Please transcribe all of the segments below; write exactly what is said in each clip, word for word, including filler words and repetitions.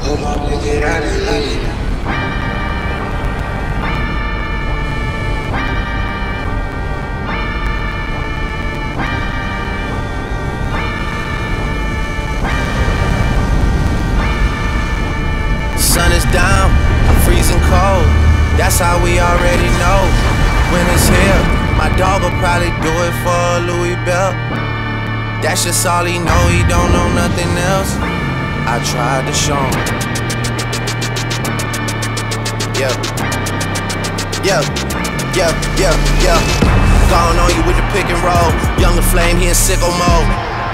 Hope I make it out of here. Sun is down, I'm freezing cold. That's how we already know when it's here. My dog will probably do it for a Louis belt. That's just all he know, he don't know nothing else. I tried to show him. Yep. Yep. Yep. Yep. Yep. Gone on you with the pick and roll. Younger Flame, he in sicko mode.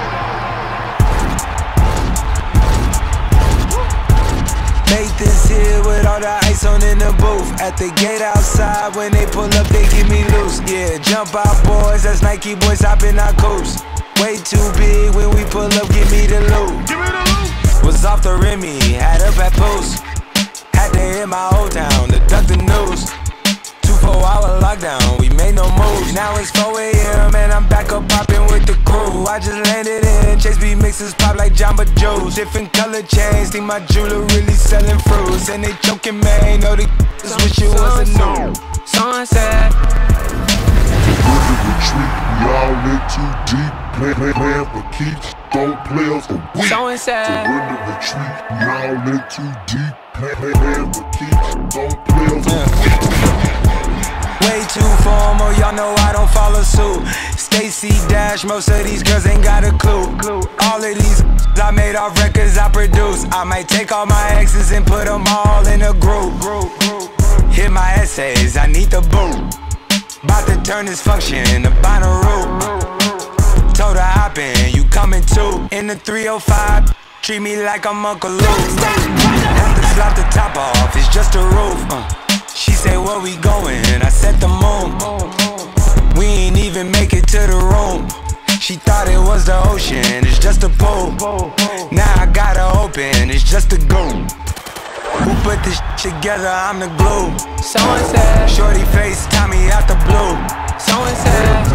Made this here with all the ice on in the booth. At the gate outside, when they pull up, they give me loose. Yeah, jump out boys, that's Nike boys hopping our coast. Way too big when we pull up, give me the loot. Give me the loot. Was off the Remy, had up at post. Had to hit my old town to duck the news. Two four hour lockdown, we made no moves. Now it's four A M and I'm back up popping with the crew. I just landed in, Chase B mixes pop like Jamba Joe's. Different color chains, think my jeweler really selling fruits. And they joking, man, know they just wish it wasn't new. Sunset. Under retreat, we all in too deep. Plan, plan, plan for keeps, don't play us a week. Sunset. Surrender retreat, we all in too deep. Plan, plan, plan for keeps, don't play us a week. Way too formal, y'all know I don't follow suit. Stacy Dash, most of these girls ain't got a clue. All of these I made off records I produce. I might take all my exes and put them all in a group. Hit my essays, I need the boot. About to turn this function into Bonnaroo. Told her hop in, you coming too. In the three oh five, treat me like I'm Uncle Luke. Have to slap the top off, it's just a roof. uh. She say, where we going? I said the moon. We ain't even make it to the room. She thought it was the ocean, it's just a pool. Now I gotta open, it's just a goon. Who put this shit together? I'm the glue. Someone said, Shorty face, Tommy out the blue. Someone said,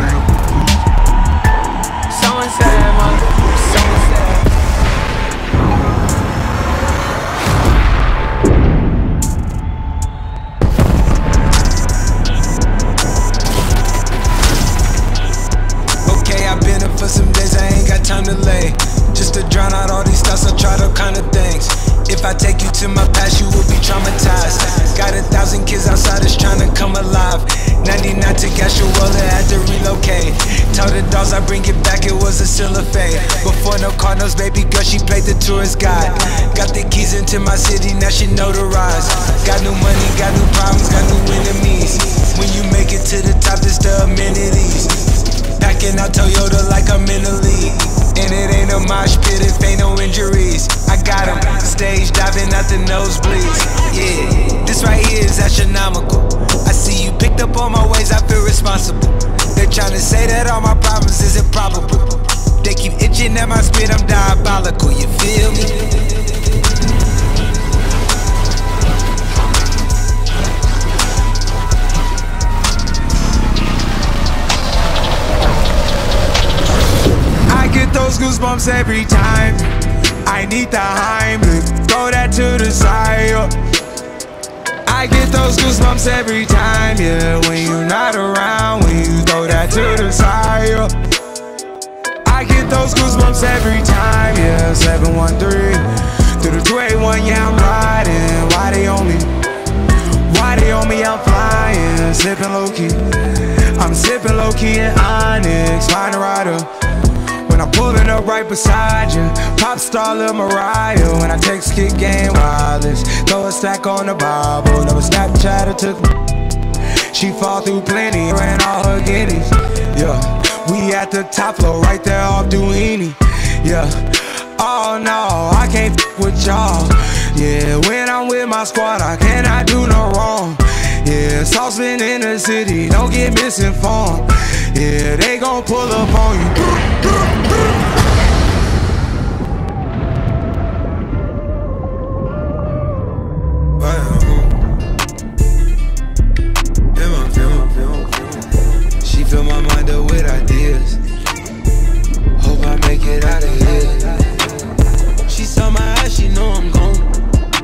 someone said, mother, someone said. Okay, I've been up for some days, I ain't got time to lay. Just to drown out all these thoughts, I tried all kind of things. If I take you to my past, you will be traumatized. Got a thousand kids outside that's trying to come alive. ninety-nine to Gashuela, had to relocate. Told the dolls I bring it back, it was a still a fade. Before no Cardinals, baby girl, she played the tourist guide. Got the keys into my city, now she notarized. Got new money, got new problems, got new enemies. When you make it to the top, it's the amenities. Packing out Toyota like I'm in the league. And it ain't a mosh pit if ain't no injuries. I got them stage diving out the nosebleeds. Yeah, this right here is astronomical. I see you picked up on my ways, I feel responsible. They're trying to say that all my problems is improbable. They keep itching at my spit, I'm diabolical, you feel me? Those goosebumps every time. I need the Heimlich, throw that to the side. I get those goosebumps every time, yeah. When you're not around, when you throw that to the side. I get those goosebumps every time, yeah. seven one three through the two eighty-one, yeah, I'm riding. Why they on me? Why they on me? I'm flying, sipping low key. I'm sipping low key in Onyx, find a rider. When I'm pulling up right beside you, pop star Lil Mariah. When I take skit game wireless, throw a stack on the Bible. Never Snapchat or took me. She fall through plenty, ran all her guineas. Yeah, we at the top floor, right there off Duini. Yeah, oh no, I can't f with y'all. Yeah, when I'm with my squad, I cannot do no wrong. Yeah, saucepan in the city, don't get misinformed. Yeah, they gon' pull up on you. She fill my mind up with ideas. Hope I make it out of here. She saw my eyes, she know I'm gone.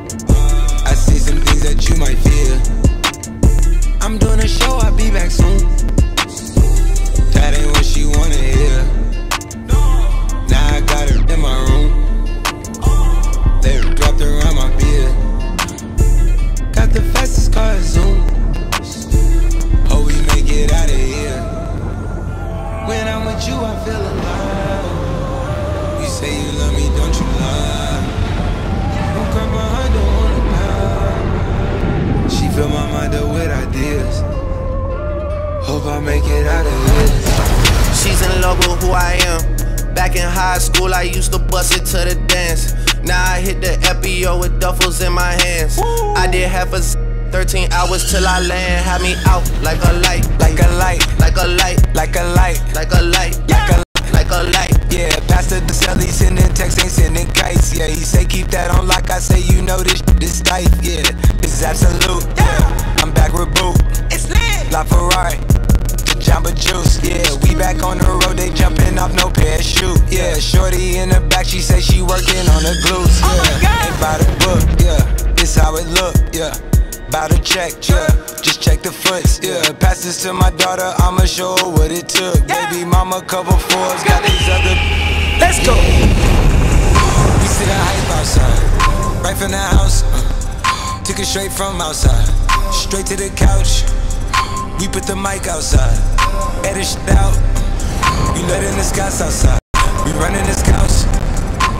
Hope I make it out of here. She's in love with who I am. Back in high school, I used to bust it to the dance. Now I hit the F B O with duffels in my hands. Woo. I did half a thirteen hours till I land. Had me out like a light, like a light, like a light, like a light, like a light, like a like a light. Yeah, Pastor DeSelly sending texts, ain't sending kites. Yeah, he say keep that on lock. I say you know this shit is tight. Yeah, this is absolute. Yeah, I'm back with Boo. It's lit. La Ferrari. Jamba Juice, yeah, we back on the road, they jumping off no parachute. Yeah, shorty in the back, she say she working on her glutes. Yeah, oh my God. Ain't by the book, yeah, this how it look, yeah. Bout to check, yeah, just check the foots, yeah. Pass this to my daughter, I'ma show her what it took. Yeah. Baby mama cover fours, got these other. Let's go. We see the hype outside, right from the house. Uh, took it straight from outside, straight to the couch. We put the mic outside, edit shit out. We letting the scouts outside. We running the